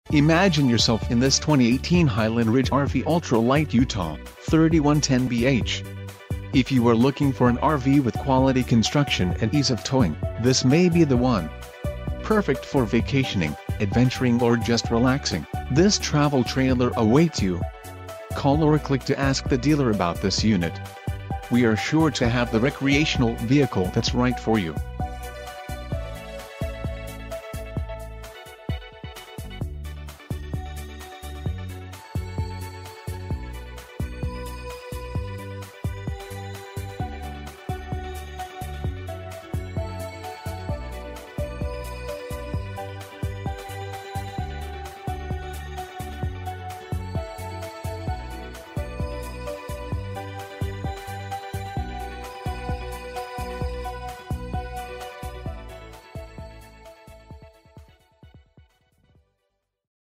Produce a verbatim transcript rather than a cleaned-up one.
Imagine yourself in this twenty eighteen Highland Ridge R V Ultra Lite U T thirty-one ten B H. If you are looking for an R V with quality construction and ease of towing, this may be the one. Perfect for vacationing, adventuring or just relaxing, this travel trailer awaits you. Call or click to ask the dealer about this unit. We are sure to have the recreational vehicle that's right for you.